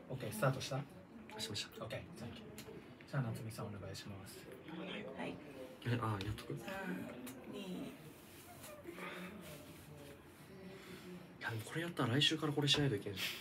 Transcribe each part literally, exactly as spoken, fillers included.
OK、スタートしたしました。 OK、じゃあ夏美さんお願いします。 はい。 え、ああ、やっとく。 さん、に。 いやでもこれやったら来週からこれしないといけないじゃん。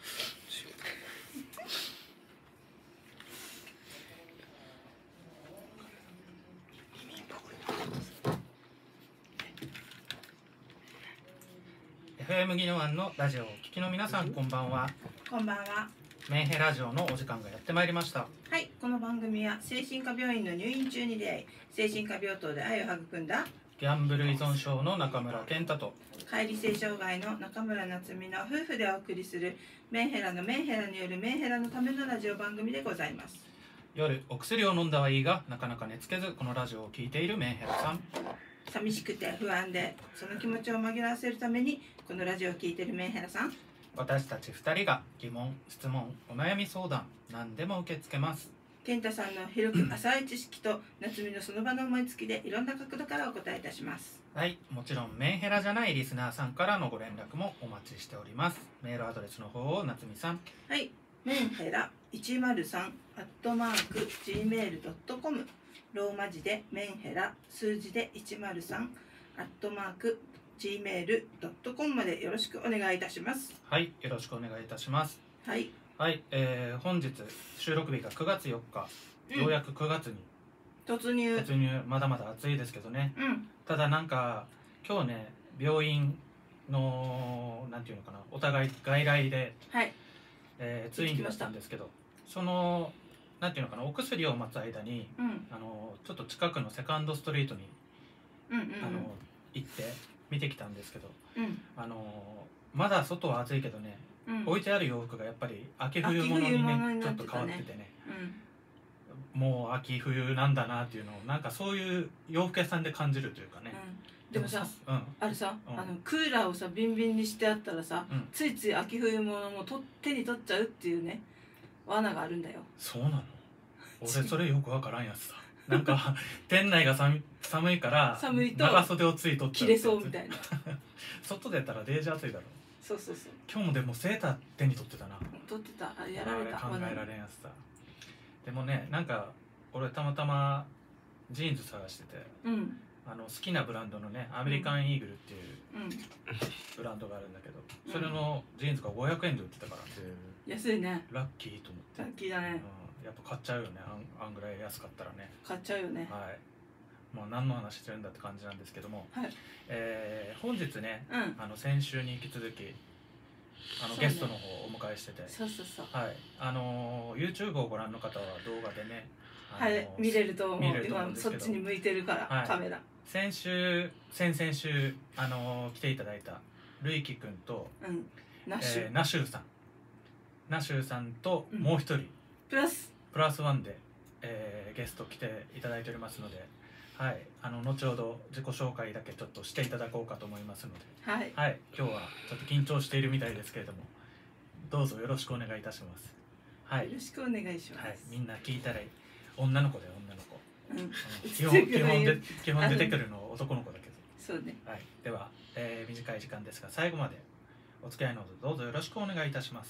エフエム 技能案のラジオをお聞きの皆さん、こんばんは。 こんばんは。 メンヘラジオのお時間がやってまいりました。 はい、この番組は精神科病院の入院中に出会い、精神科病棟で愛を育んだギャンブル依存症の中村健太と解離性障害の中村夏美の夫婦でお送りするメンヘラのメンヘラによるメンヘラのためのラジオ番組でございます。 夜お薬を飲んだはいいがなかなか寝つけずこのラジオを聞いているメンヘラさん、 寂しくて不安でその気持ちを紛らわせるためにこのラジオを聞いているメンヘラさん、 私たちふたりが疑問、質問、お悩み相談何でも受け付けます。 健太さんの広く浅い知識と夏美のその場の思いつきでいろんな角度からお答えいたします。 はい、もちろんメンヘラじゃないリスナーさんからのご連絡もお待ちしております。メールアドレスの方を夏美さん。 はい、メンヘラいちまるさんアットマーク ジーメールドットコム、 ローマ字でメンヘラ数字でいちまるさんアットマーク ジーメールドットコム までよろしくお願いいたします。 はい、よろしくお願いいたします。 はい、 はい、えー、本日収録日がくがつよっか、うん、ようやくくがつに突入突入。まだまだ暑いですけどね、 うん、 ただなんか今日ね、病院のなんていうのかな、お互い外来で、 はい、 えー、通院だったんですけど、そのなんていうのかな、お薬を待つ間に、うん、あのちょっと近くのセカンドストリートに、 うんうんうん、 あの行って見てきたんですけど、 うん、 あのまだ外は暑いけどね、うん、置いてある洋服がやっぱり秋冬物にね、ちょっと変わっててね、うん、もう秋冬なんだなっていうのをなんかそういう洋服屋さんで感じるというかね、 うん、でもさ、うん、あれさ、 うん、あのクーラーをさビンビンにしてあったらさ、うん、ついつい秋冬物もと手に取っちゃうっていうね罠があるんだよ。 そうなの？俺それよくわからんやつさ。なんか店内が寒寒いから寒いと長袖をついとっちゃう、 着れそうみたいな外でやったらデージ暑いだろ。 そうそうそう。 今日もでもセーター手に取ってたな。 取ってた。あ、やられた。 考えられんやつさ。でもね、なんか俺たまたまジーンズ探してて、うん、あの好きなブランドのね、アメリカンイーグルっていうブランドがあるんだけど、うん、それのジーンズがごひゃくえんで売ってたから、 うん、安いね。 ラッキーと思って。 ラッキーだね。 うん、やっぱ買っちゃうよね、あん、あんぐらい安かったらね。 買っちゃうよね。 はい。もう何の話してるんだって感じなんですけども、はい、えー、本日ね、うん、あの先週に引き続きあの、ね、ゲストの方をお迎えしてて、 そうそうそう、 はい、あの YouTube をご覧の方は動画でね、 はい、見れると思う。今そっちに向いてるから、はい、カメラ。 先週先々週あの来ていただいたるいきくんと、うん、ナシュ、えー、ナシューさんナシューさんともう一人、うん、 プラスプラスワンで、えー、ゲスト来ていただいておりますので、はい、あの後ほど自己紹介だけちょっとしていただこうかと思いますので、 はい、 はい、今日はちょっと緊張しているみたいですけれども、どうぞよろしくお願いいたします。はい、 よろしくお願いします。 はい、みんな聞いたら女の子だよ、女の子。うん、基本基本で基本出てくるの男の子だけど。 そうね。 はい、では、えー、短い時間ですが最後までお付き合いのほどどうぞよろしくお願いいたします。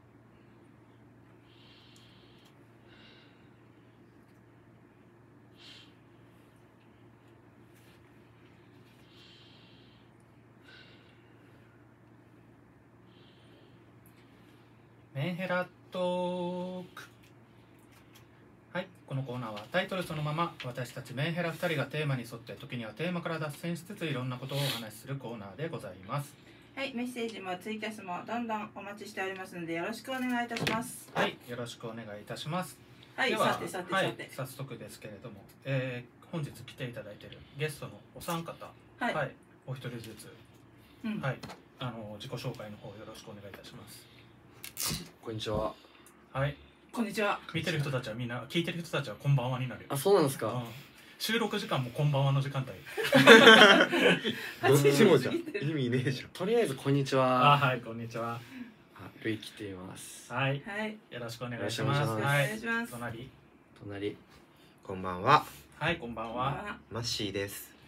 メンヘラトーク。はい、このコーナーはタイトルそのまま私たちメンヘラふたりがテーマに沿って時にはテーマから脱線しつついろんなことをお話しするコーナーでございます。 はい、メッセージもツイキャスもどんどんお待ちしておりますのでよろしくお願いいたします。 はい、よろしくお願いいたします。 はい、 ではさてさてさて、 はい、 早速ですけれども、えー、本日来ていただいているゲストのお三方、 はい、はい、 お一人ずつ、うん、はい、あの自己紹介の方よろしくお願いいたします。 こんにちは。 はい。 こんにちは。 見てる人たちはみんな、聞いてる人たちはこんばんはになるよ。 あ、そうなんですか。うん、 収録時間もこんばんはの時間帯。 どっちもじゃん。意味ねえじゃん。とりあえずこんにちは。 あ、はい、こんにちは。 あ、るいきています。 はい。 はい。 よろしくお願いします。 お願いします。 隣。 隣。 こんばんは。 はい、こんばんは。 マッシーです。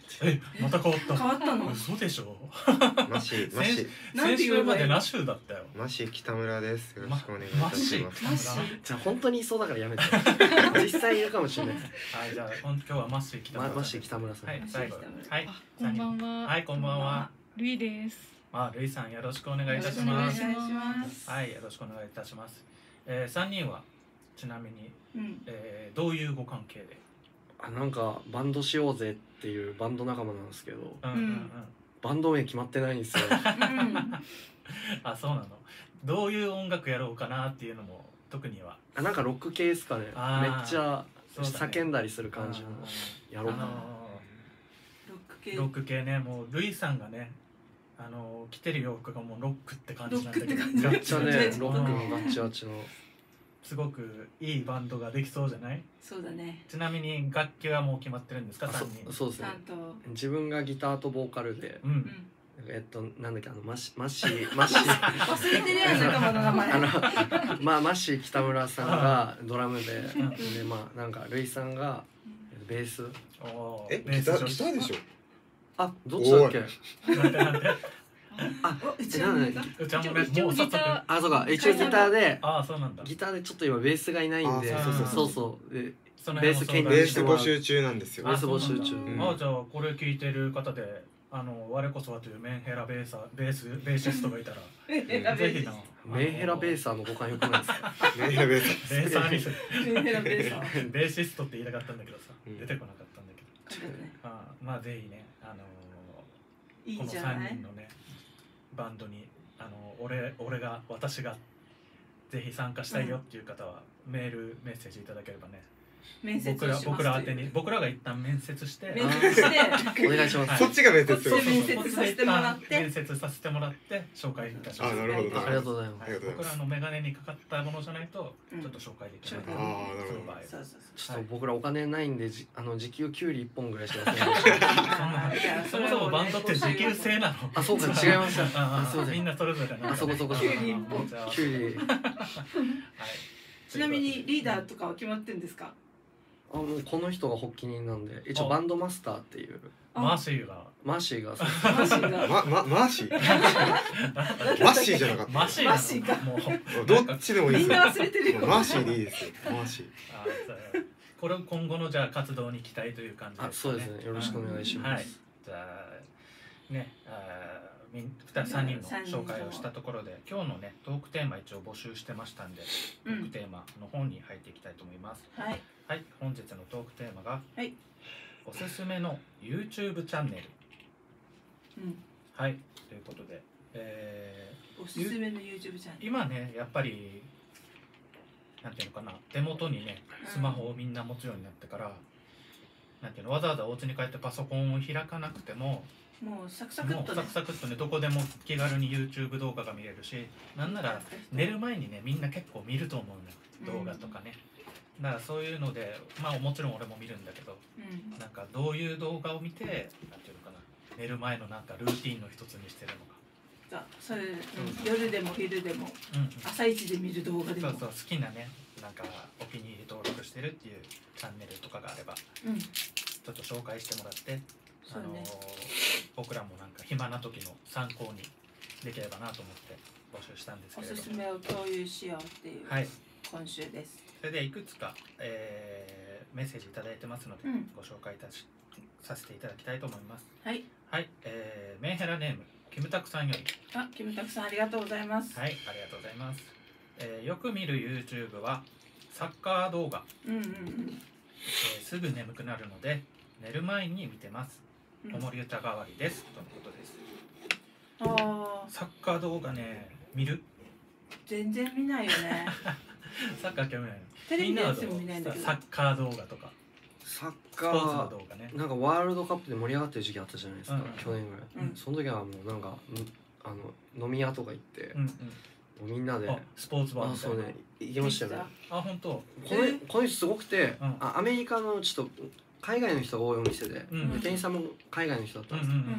えまた変わった変わったの嘘でしょマシマシ先週までナシュだったよマシ北村です。よろしくお願いいたマシします。 マシじゃあ本当にいそうだからやめて実際いるかもしれない。 はいじゃあ今日はマッシー北村さんマッシー北村さんはい最後はいこんばんは。 はいこんばんはルイです。 あルイさんよろしくお願いいたしお願いしますますはいよろしくお願いいたします、えー、さんにんはちなみに、 うんえー、どういうご関係であなんかバンドしようぜっていうバンド仲間なんですけど、 うんうんうんバンド名決まってないんですよあそうなのどういう音楽やろうかなっていうのも特にはあなんかロック系ですかね。めっあーちゃそうだね叫んだりする感じのやろうかな。 あのロック系ロック系ねもうルイさんがねあの着てる洋服がもうロックって感じなんだけどロックって感じめっちゃねうんロックのガッチガチのすごくいいバンドができそうじゃない？ そうだねちなみに楽器はもう決まってるんですか？ あさんにんそそうですねちゃんと自分がギターとボーカルでううんんえっとなんだっけあのマシマッシーマッシー忘れてるやん仲間の名前あのまあマッシー北村さんがドラムでんでまあなんかルイさんがベースおーえベース女子ギターギターでしょ。 あどっちだっけなんでなんであおうちえなんだは何だうちはもうね一応もう早速ギターあそうか一応ギターでああそうなんだギターでちょっと今ベースがいないんであそうそうそそううそうでその辺もベース兼相談ベースしてもらう募集中なんですよ。 ベース募集中あそうなんだあじゃあこれ聞いてる方であの我こそはというメンヘラベーサーベースベーシストがいたらぜひなメンヘラベースサーの語感よくないですかメンヘラベース。 ベーサーにするメンヘラベーサーベーシストって言いたかったんだけどさうん出てこなかったんだけどそうだねあまあぜひねあのいこのいじゃないさんにんのねバンドにあの俺俺が私がぜひ参加したいよっていう方は、メールメッセージいただければね面接僕らをします僕ら宛てに僕らが一旦面接して面接してお願いしますはいそっちが面接するこっち。で面接させてもらって面接させてもらって紹介いたしますあなるほどありがとうございますありがとうございます僕らのメガネにかかったものじゃないとうんちょっと紹介できない、 うんあーなるほどその場合はそうそうちょっと僕らお金ないんでじあの時給キュウリいっぽんぐらいしかないそうあーじゃあそもそもバンドって時給制なのあそうか違いましたああすいませんみんなそれぞれなんだねあそこそこキュウリ一本じゃあキュウリはいちなみにリーダーとかは決まってんですかあもうこの人が発起人なんで一応バンドマスターっていうマーシーがマーシーがそうマシーがままマーシー。マッシーじゃなかった。 マシーなのマシーかもうどっちでもいいですよ。 みんな忘れてるよもうマーシーでいいですよ。マーシー。 あそうこれ今後のじゃあ活動に期待という感じあですかね。 そうですねよろしくお願いしはいます。 じゃあねあーみん二三人の紹介をしたところで今日のねトークテーマ一応募集してましたんで、トークテーマの方に入っていきたいと思います。 はいはい本日のトークテーマが、 はいおすすめの YouTube チャンネル。 うんはいということで、えおすすめの YouTube チャンネー今ねやっぱりなんていうのかな手元にねスマホをみんな持つようになってから、なんていうのわざわざお家に帰ってパソコンを開かなくてもルもうサクサクっとねもうサクサクっとねどこでも気軽に YouTube 動画が見れるしなんなら寝る前にねみんな結構見ると思うのよ動画とかね、だからそういうのでまあもちろん俺も見るんだけどうんなんかどういう動画を見てなんていうのかな寝る前のなんかルーティンの一つにしてるのか、 じゃあそれ、うん夜でも昼でもうんうん朝一で見る動画でもそうそう好きなねなんかお気に入り登録してるっていうチャンネルとかがあればうんちょっと紹介してもらって、あのーそうね僕らもなんか暇な時の参考にできればなと思って募集したんですおけれどすすめを共有しようっていうはい今週ですそれでいくつか、えーメッセージいただいてますので、 うんご紹介いたしさせていただきたいと思いますはいはい、えーメンヘラネームキムタクさんよりあキムタクさんありがとうございますはいありがとうございます、えーよく見る YouTube はサッカー動画、 うんうんえーすぐ眠くなるので寝る前に見てますうん子守歌代わりですとのことですあーサッカー動画ね見る全然見ないよねサッカー興味ないのテレビのやつみんなはも見ないんだけどサッカー動画とかサッスポーツのカ動画ねーなんかワールドカップで盛り上がってる時期あったじゃないですか、 うん去年ぐらい、 うんその時はもうなんかんあの飲み屋とか行って、 うんうんもうみんなであスポーツバーあみたいなそうね行きましたよねあ本当このこの人すごくて、 うんあアメリカのちょっと海外の人が多いお店で、 うんで店員さんも海外の人だったんです、 うんうん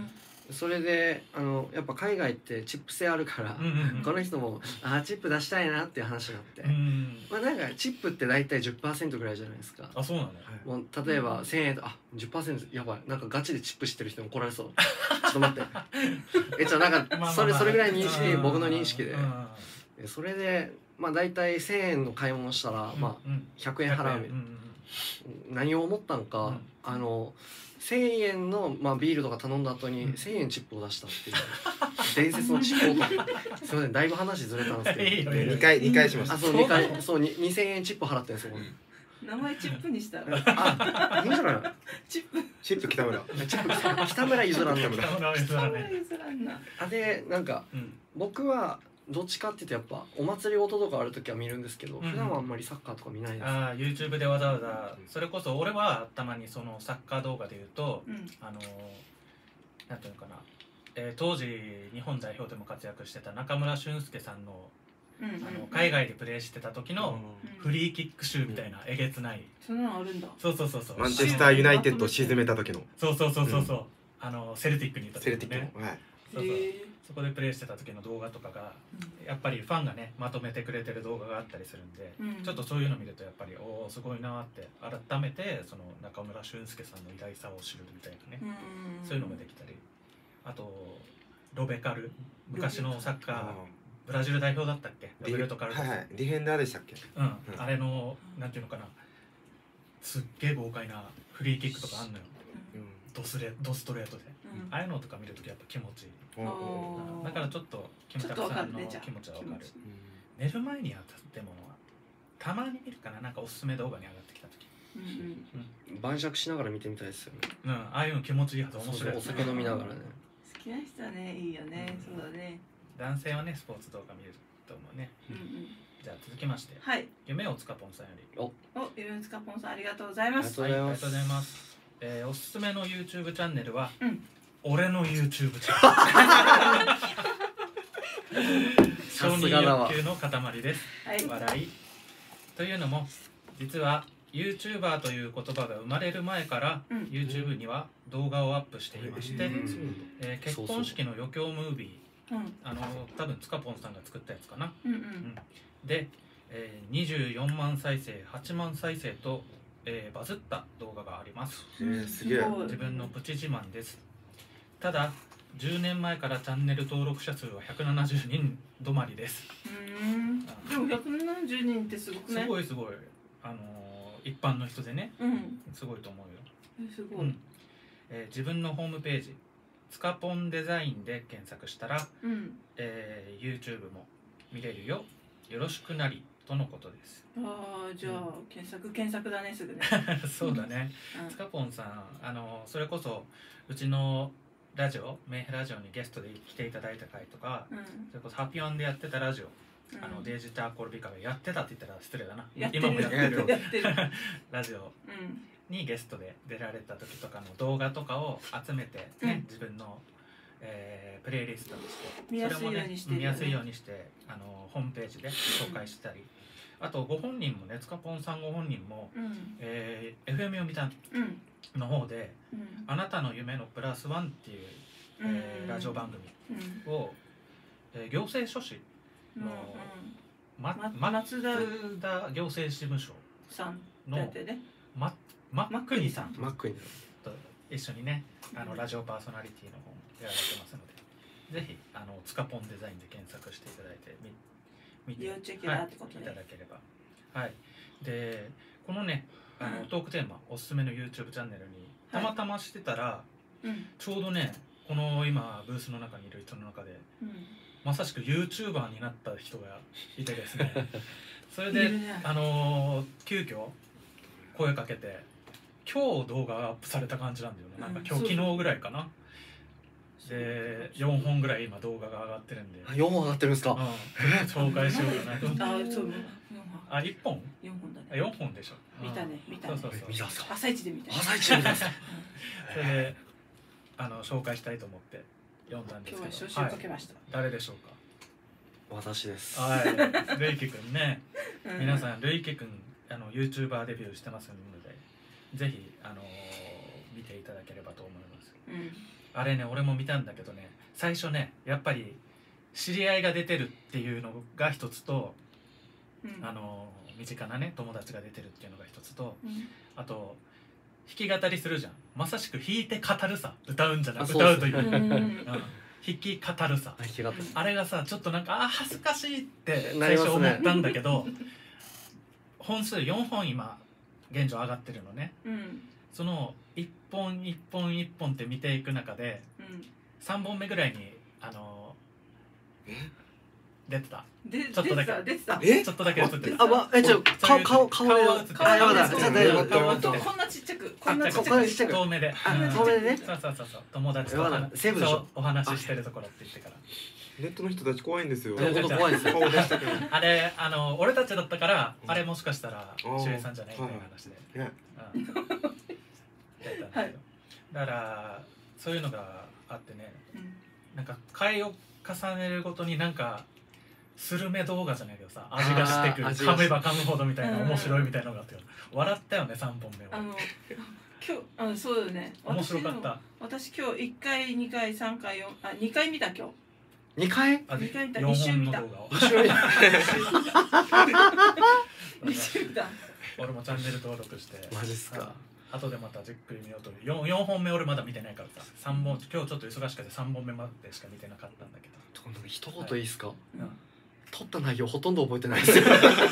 それであのやっぱ海外ってチップ制あるから、うんうん、この人もあチップ出したいなっていう話になって、うん、まあなんかチップって大体 じゅっパーセント ぐらいじゃないですか。 あそうなんだ、ね、 もう例えばせんえんとあ じゅっパーセント やばいなんかガチでチップしてる人も来られそうちょっと待ってえじゃあなんかそれそれぐらい認識僕の認識でそれでまあ大体せんえんの買い物したら、まあひゃくえん払う、うん、何を思ったんか、うん、あのせんえんの、まあ、ビールとか頼んだ後にせんえんチップを出したっていう伝説のチップをすいませんだいぶ話ずれたんですけどにかいにかいしました。 あそうにかいそうににせんえんチップ払ってるんですよ。 名前チップにしたらあいいんじゃないチップチップ北村チップ北村譲らんの北村譲らんなあでなんか、うん、僕はどっちかっていうとやっぱお祭り事とかある時は見るんですけど、うん、普段はあんまりサッカーとか見ないです。 ああ YouTube でわざわざそれこそ俺はたまにそのサッカー動画で言うと、うん、あのなんていうのかな、えー、当時日本代表でも活躍してた中村俊輔さんの、うんうん、あの海外でプレーしてた時のフリーキック集みたいなえげつない、 そんなのあるんだ。 そうそうそうそう、 マンチェスターユナイテッドを沈めた時のそうそうそうそうそう、うん、あのセルティックにいた時のね、セルティックの、はい、 そうそうそこでプレイしてた時の動画とかが、うん、やっぱりファンがねまとめてくれてる動画があったりするんで、うん、ちょっとそういうの見るとやっぱりおおすごいなって改めてその中村俊輔さんの偉大さを知るみたいなね、うん、そういうのもできたり、あとロベカル昔のサッカーブラジル代表だったっけ、ロベルトカルロス、 はいはい、ディフェンダーでしたっけ、 うん、うん、あれのなんていうのかな、すっげえ豪快なフリーキックとかあんのよ、うん、ドスレドストレートで、うん、ああいうのとか見るときやっぱ気持ちいい。だからちょっとキムタクさんの気持ちはわかる。寝る前にやってもたまに見るかな、なんかおすすめ動画に上がってきた時、 うんうん、晩酌しながら見てみたいですよね。 うん、ああいうの気持ちいいはず、面白い。 お酒飲みながらね。 好きな人はねいいよね、うん、そうだね。 男性はねスポーツ動画見ると思うね。うんうん、じゃあ続きまして、 はい、 夢をつかぽんさんより。 お、お、夢をつかぽんさんありがとうございます。 はい、ありがとうございます。えー、おすすめの YouTube チャンネルは、うん、俺の YouTube チャンネル。承認欲求の塊です。はい、笑い。というのも実は YouTuber という言葉が生まれる前から、うん、YouTube には動画をアップしていまして、うん、えー、結婚式の余興ムービー、うん、あの多分つかぽんさんが作ったやつかな、うんうんうん、で、えー、にじゅうよんまん再生はちまん再生と、えー、バズった動画があります。 えー、すげえ。 自分のプチ自慢です。ただじゅうねんまえからチャンネル登録者数はひゃくななじゅうにん止まりです。 うん、でもひゃくななじゅうにんってすごくね。 すごいすごい、あのー、一般の人でね、うん、すごいと思うよ。 えすごい、うん、 えー、自分のホームページつかぽんデザインで検索したら、うん、えー、YouTube も見れるよ、よろしくなりとのことです。 ああ、じゃあ、うん、検索検索だね、すぐね。 そうだね、うん、つかぽんさん、あのそれこそうちのラジオメンヘラジオにゲストで来ていただいた回とか、うん、それこそハピオンでやってたラジオ、うん、あのデージターコルビカがやってたって言ったら失礼だな、今もやってるラジオにゲストで出られた時とかの動画とかを集めて、ね、うん、自分の、えー、プレイリストにして見やすいようにして、ね、 見やすいようにしてあのホームページで紹介したり、うん、あとご本人もね、つかぽんさんご本人も、うん、えー、エフエム 読みたの方で、うん、あなたの夢のプラスワンっていう、えー、ラジオ番組を、うん、えー、行政書士の、うんうん、ま、ま、松田行政事務所さんのま、マックニさんマックニと一緒にね、あのラジオパーソナリティの方もやられてますので、ぜひあのつかぽんデザインで検索していただいてみ見て、はい、いただければ。はい。でこのね、あのトークテーマおすすめの YouTube チャンネルにたまたましてたら、はい、うん、ちょうどねこの今ブースの中にいる人の中で、うん、まさしく YouTuber になった人がいてですねそれで、ね、あの急遽声かけて今日動画アップされた感じなんだよね、なんか今日、うん、昨日ぐらいかな。でよんほんぐらい今動画が上がってるんで。 よんほん上がってるんですか、うん、 紹介しようかなと。 あ、そう、 あ、いっぽんよんほんだね。 よんほんでしょ。 見たね、見たね。 そうそうそう。 朝一で見た。 朝一で見た。それであの紹介したいと思って読んだんですけど。 今日は招集かけました。 はい、誰でしょうか。 私です。 はい。るいきくんね。皆さんるいきくんあの YouTuber デビューしてますので、ぜひあのー、見ていただければと思います。うん、 あれね俺も見たんだけどね、最初ねやっぱり知り合いが出てるっていうのが一つと、うん、あの身近なね友達が出てるっていうのが一つと、うん、あと弾き語りするじゃん。まさしく弾いて語るさ、歌うんじゃなく歌うという、うん、弾き語るさ、あれがさちょっとなんかあ恥ずかしいって最初思ったんだけど、ね、本数よんほん今現状上がってるのね、うん、そのいっぽんいっぽんいっぽんって見ていく中で、うん、さんぼんめぐらいにあの出てた。ちょっとだけ出てた。ちょっとだけ映ってる。 あ、ま、え、ちょ、顔、顔、顔が映ってる。顔が映ってる。 こんなちっちゃく、こんなちっちゃく。遠目で。 遠目でね。 そうそうそうそう。友達とお話ししてるところって言ってから。 ネットの人たち怖いんですよ。 本当怖いですよ。 あれ、あの、俺たちだったから、あれもしかしたら、周平さんじゃないみたいな話で。やったんだけど。だから、そういうのがあってね、なんか、回を重ねるごとになんか、スルメ動画じゃないけどさ、味がしてくる、噛めば噛むほどみたいな面白いみたいなのがあって笑ったよね、さんぼんめは。 あの今日あそうだね、 面白かった。 私今日いっかいにかいさんかいよんあにかい見た今日にかいにかい見たに週見たに週見た俺もチャンネル登録して。 マジっすか。 後でまたじっくり見ようと。 4, 4本目俺まだ見てないからさ、さんぼん今日ちょっと忙しくてさんぼんめまでしか見てなかったんだけど。 一言いいですか、はい、 うん、 撮った内容ほとんど覚えてないですよ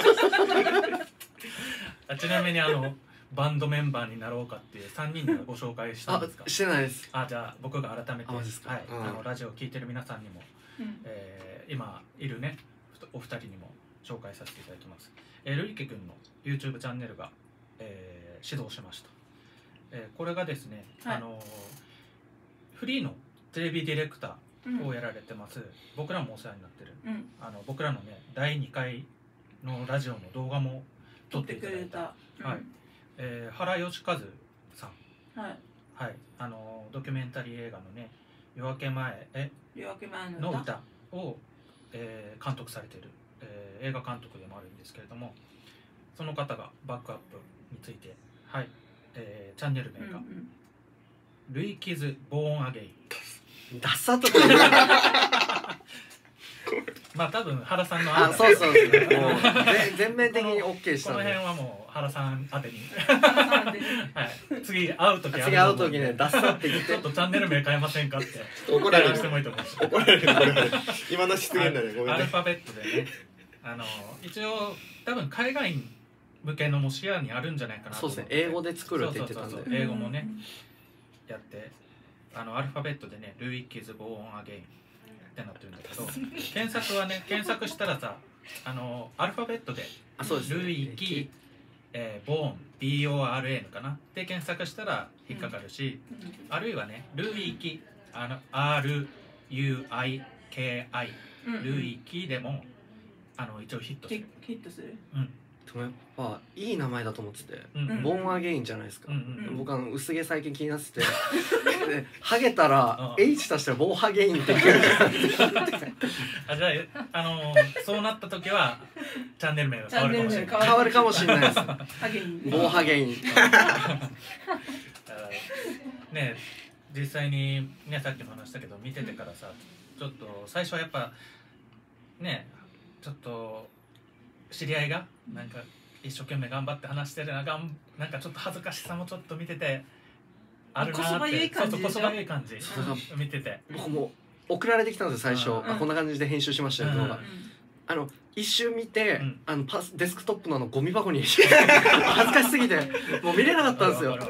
ちなみにあのバンドメンバーになろうかっていうさんにんでご紹介したんですか？ してないです。 あ、じゃあ僕が改めて、 あ、 はい、あのラジオを聞いてる皆さんにも、うん、えー、今いるねお二人にも紹介させていただきます。えー、ルイケ君の YouTube チャンネルが、えー、始動しました。えー、これがですね、はい、あのフリーのテレビディレクターをやられてます、うん、僕らもお世話になってる、うん、あの僕らのねだいにかいのラジオの動画も撮っていただいた、うん、はい、えー、原義和さん、はい、はい、あのドキュメンタリー映画のね夜明け前え夜明け前の歌を、えー、監督されている、えー、映画監督でもあるんですけれども、その方がバックアップについて、はい、えー、チャンネル名が、うんうん、ルイキズ・ボーン・アゲイン。 ダッサとか言うまあ多分原さんのあ、そうそうですね。もう全面的に OK したこの辺はもう原さん宛てにはい、次会う時次会う時ね、ダッサって言ってちょっとチャンネル名変えませんかって怒られるしてもいいと思うし、 怒られる怒られる今の失言だね、ごめんね。 アルファベットでね、あの一応多分海外向けのも視野にあるんじゃないかなと思って。 そうですね、英語で作るって言ってたんで、 英語もねやって、あのアルファベットでね、ルイキズ・ボーン・アゲインってなってるんだけど、検索はね、検索したらさ、あのアルファベットでルイキ、えー、ボーン ビーオーアールエー かなって検索したら引っかかるし、うん、あるいはね、ルイキ、あの アールユーアイケーアイ、ルイキでもあの一応ヒットする。 ヒットする。 うん。 でもやっぱいい名前だと思ってて、うん、ボーンアゲインじゃないですか、うんうん、僕あの薄毛最近気になっててでハゲたら H 足したらボーハゲインって言うじゃんあ、じゃあ、あのー、そうなった時はチャンネル名が変わるかもしれない。 変わるかもしれないですハゲイン、 ボーハゲインね、実際にね、さっきも話したけど見ててからさ、ちょっと最初はやっぱね、ちょっと知り合いがなんか一生懸命頑張って話してるな、がんなんかちょっと恥ずかしさもちょっと見ててあるなって、 こそばゆい感じ、 こそばゆい感じ見てて、 僕も送られてきたんですよ最初、うん、あこんな感じで編集しましたよ動画、うん、あの一瞬見て、うん、あのパスデスクトップのあのゴミ箱に恥ずかしすぎてもう見れなかったんですよ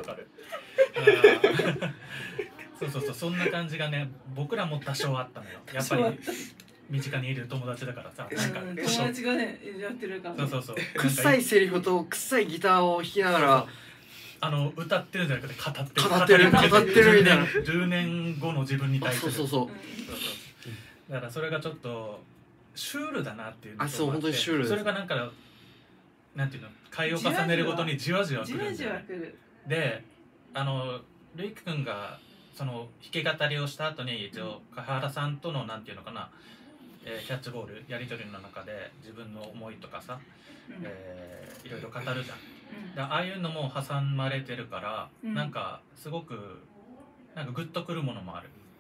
そうそうそう、そんな感じがね、僕らも多少あったのよ。やっぱり身近にいる友達だからさ、なんか友達がねやってるから、ね、 そうそうそう、 臭いセリフと臭いギターを弾きながら、 あの歌ってるんじゃなくて語ってる語ってる語ってるみたいな、 じゅうねんごの自分に対して、 そうそうそう、 だからそれがちょっとシュールだなっていうのがあって、 あ、そう本当にシュールです。 それがなんかなんていうの、回を重ねるごとにじわじわくるんじわじわくるで、あのルイ君がその弾き語りをした後に一応河原さんとのなんていうのかな、えー、キャッチボールやり取りの中で自分の思いとかさ、うん、えー、いろいろ語るじゃん、うん、でああいうのも挟まれてるから、うん、なんかすごくなんかグッとくるものもある、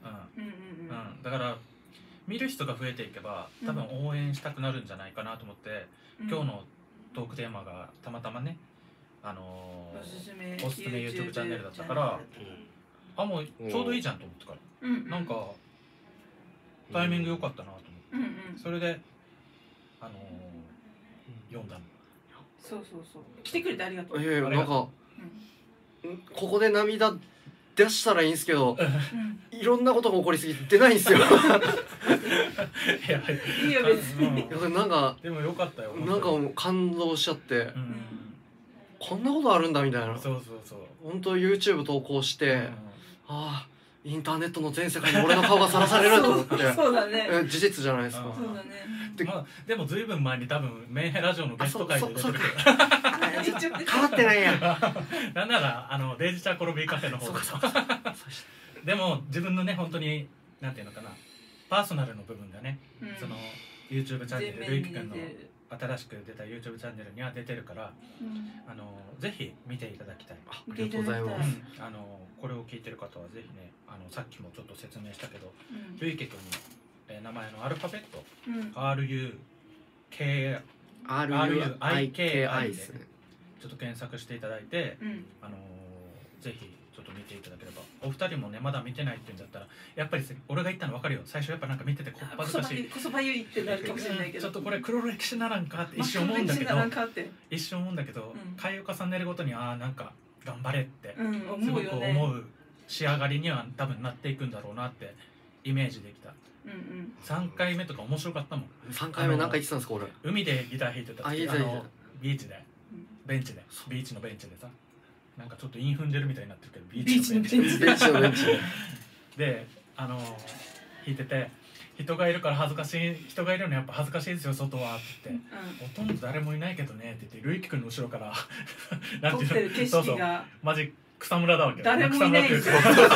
うんうんうん、だから見る人が増えていけば多分応援したくなるんじゃないかなと思って、うん、今日のトークテーマがたまたまね、あのー、おすすめ YouTube チャンネルだったから、うん、あもうちょうどいいじゃんと思ってから、うんうん、なんかタイミング良かったなと思って、うんうん、それで、あのー、読んだの。 そうそうそう、来てくれてありがとう。 いやいや、なんか、うん、ここで涙出したらいいんですけど、うん、いろんなことが起こりすぎて出ないんですよ。いやいいよ別に。 なんかでもよかったよ。 なんかもう感動しちゃって、うん、こんなことあるんだみたいな。 そうそうそう。 本当 YouTube 投稿して、うん、ああインターネットの全世界に俺の顔がさらされると思って。 そうだね。 事実じゃないですか。 そうだね。 で、まあ、でもずいぶん前に多分メンヘラジオのゲスト会で出てるけど。 変わってないやん。 なんならあのデイジチャーコロビーカフェの方ででも自分のね本当になんていうのかなパーソナルの部分がね、うん、その YouTube チャンネルるいきくんの新しく出た YouTube チャンネルには出てるから、うん、あのぜひ見ていただきたい。 ありがとうございます。 うん、あのこれを聞いてる方はぜひね、あのさっきもちょっと説明したけど、るいきくんの、えー、名前のアルファベット、うん、アールユーケーアールユーアイケーアイ でちょっと検索していただいて、うん、あのー、ぜひちょっと見ていただければ。お二人もねまだ見てないって言うんだったらやっぱり俺が言ったの分かるよ。最初やっぱなんか見ててこっぱずかしい、 こそばゆいってなるかもしれないけど、 ちょっとこれ黒歴史ならんかって一瞬思うんだけど一瞬思うんだけど、うん、回を重ねるごとにああなんか頑張れって、うん、すごく思う仕上がりには多分なっていくんだろうなってイメージできた。うんうん、さんかいめとか面白かったもん。 さんかいめなんか言ってたんですか俺。 海でギター弾いてた時、あのビーチでベンチでビーチのベンチでさ、なんかちょっとイン踏んでるみたいになってるけどビーチのベンチベンチのベンチであの弾いてて、人がいるから恥ずかしい、人がいるのやっぱ恥ずかしいですよ外はって言って、うん、ほとんど誰もいないけどねって言ってるいきくんの後ろからなんていうの、景色がマジ草むらだわけよ。 誰もいないんですよ。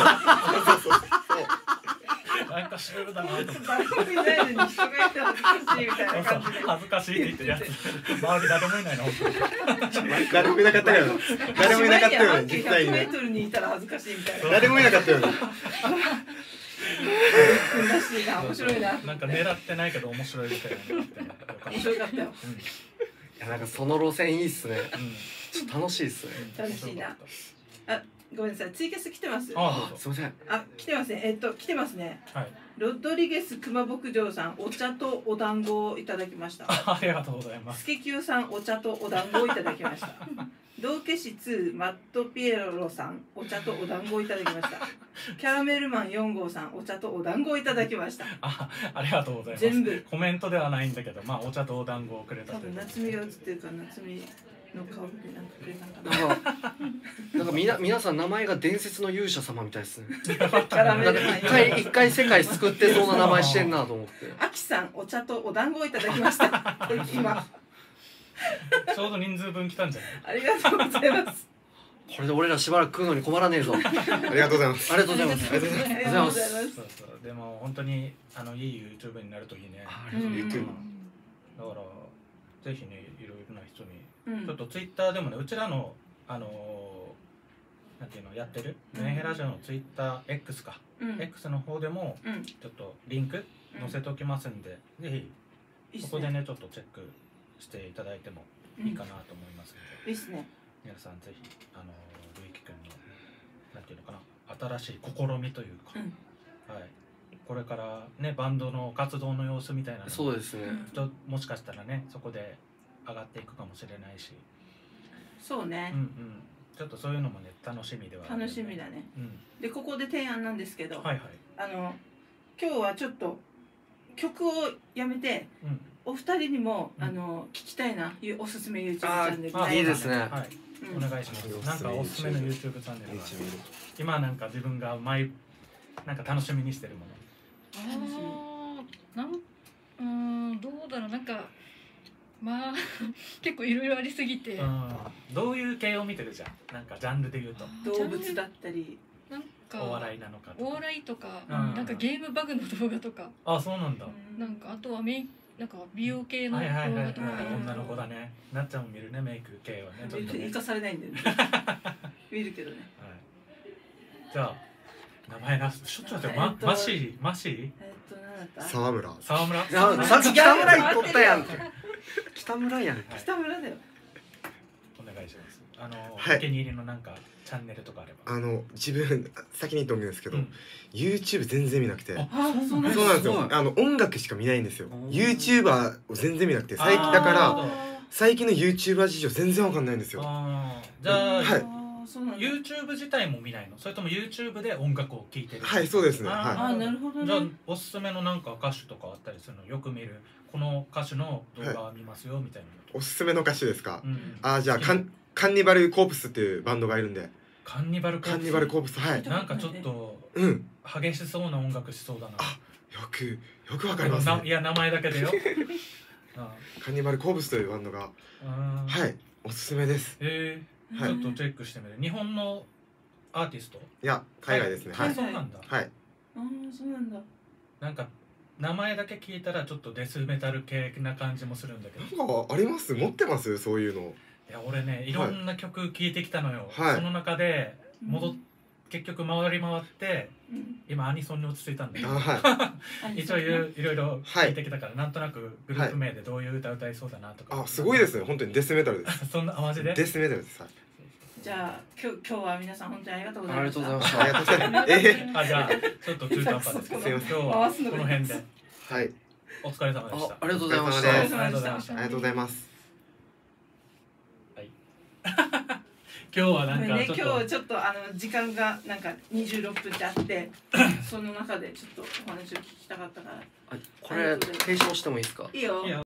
なんかシュールだなと思って。 誰もいないのに人がいて恥ずかしいみたいな感じで。 恥ずかしいって言ってるやつ。周り誰もいないの。 誰もいなかったよね。誰もいなかったよね。実際に。 ひゃくメートルにいたら恥ずかしいみたいな。 誰もいなかったよね。 らしいな、面白いな。 なんか狙ってないけど面白いみたいな。面白かったよ。 いやなんかその路線いいっすね。ちょっと楽しいっすね。 楽しいな。あ、ごめんなさい、ツイキャス来てます。 あ、すみません。 あ、来てますね。えっと来てますね。 はい。 ロドリゲス熊牧場さん、お茶とお団子をいただきました。 ありがとうございます。 スケキューさん、お茶とお団子をいただきました。道化師ツーマットピエロさん、お茶とお団子をいただきました。キャラメルマンよん号さん、お茶とお団子をいただきました。 あ、ありがとうございます。 全部コメントではないんだけど、まあお茶とお団子をくれたという。 夏美が映ってるから夏美の顔でなんかくれたんかな。なんかみな皆さん名前が伝説の勇者様みたいですね。 キャラメルマン一回一回世界救ってそうな名前してんなと思って。 あきさん、お茶とお団子をいただきました。今。 ちょうど人数分来たんじゃない。ありがとうございます。 これで俺らしばらく食うのに困らねえぞ。 ありがとうございます。 ありがとうございます。 ありがとうございます。 そうそう、でも本当にあのいい YouTube になるといいね。 うん、 だからぜひね、いろいろな人に、うん、ちょっと Twitter でもね、うちらのあのなんていうのやってる、うん、メンヘラジオの TwitterX か、うん、X の方でも、うん、ちょっとリンク載せておきますんで、うん、ぜひそこでねちょっとチェックしていただいてもいいかなと思いますので、 いいっすね。 皆さんぜひあのるいきくんのなんていうのかな、新しい試みというか、うん、はい、これからねバンドの活動の様子みたいなのそうですね、 ちょもしかしたらねそこで上がっていくかもしれないし、 そうね、 うんうん、ちょっとそういうのもね楽しみではある、 ね、楽しみだね、 うん、 でここで提案なんですけど、 はいはい、 あの今日はちょっと曲をやめて、うん、お二人にも、うん、あの聞きたいなおすすめ YouTube チャンネル、 いいですね、 はい、うん、お願いします。なんかおすすめの YouTube チャンネルが今なんか自分が前なんか楽しみにしてるもの。 ああ、なんうんどうだろう、なんかまあ結構いろいろありすぎて、うん、 どういう系を見てるじゃん、なんかジャンルで言うと動物だったりなんかお笑いなのかとかお笑いとか、うん、なんかゲームバグの動画とか、 あ、そうなんだ、 うん、なんかあとはメイなんか美容系の動画とか、 女の子だね、なっちゃんも見るね、メイク系はね、 ちょっと生かされないんだよね見るけどね、 はい、じゃあ名前なしょっちゅう待ってママシーマシーえっと何だった沢村沢村あさっき北村言っとったやん北村やん北村だよ。 お願いしますあの、 はいお気に入りのなんかチャンネルとかあればあの自分先に言っておくんですけど、 うん YouTube 全然見なくてああそうなんそうなんですよすごいあの音楽しか見ないんですよおー YouTuber を全然見なくて最近だからあ最近の YouTuber 事情全然わかんないんですよあーじゃあ、 はいあそうなんだ。 YouTube 自体も見ないのそれとも YouTube で音楽を聴いてるはいそうですねあはあなるほどね。 じゃあおすすめのなんか歌手とかあったりするのよく見るこの歌手の動画は見ますよみたいなのいおすすめの歌手ですかうんあじゃあカンカンニバルコープスっていうバンドがいるんでカンニバルコープスカンニバルコープスはいなんかちょっとうん激しそうな音楽しそうだなあよくよくわかりますねないや名前だけでよあカンニバルコープスというバンドがあはいおすすめですえーはいちょっとチェックしてみる日本のアーティストいや海外ですねはいあそうなんだはいあそうなんだ。 なんか名前だけ聞いたらちょっとデスメタル系な感じもするんだけどなんかあります持ってますそういうのいや俺ねいろんな曲聴いてきたのよ、 はいその中で戻っうん結局回り回ってうん今アニソンに落ち着いたんだよあは一応いろいろいろはい聞いてきたから、なんとなくグループ名でどういう歌歌いそうだなとか、 いあすごいですね本当にデスメタルですそんなあマジでデスメタルですはいじゃあ今日今日は皆さん本当にありがとうございありました。 がとうございましたありがとうございますえあじゃあちょっと中途半端ですけどすいません今日はこの辺でーはいお疲れ様でしたあありがとうございましお疲れ様たですありがとうございましたありがとうございます今日はなんごめんね、 かちょっと、 今日ちょっとあの時間がなんかにじゅうろっぷんってあってその中でちょっとお話を聞きたかったからあこれ提唱してもいいですかいいよいいよ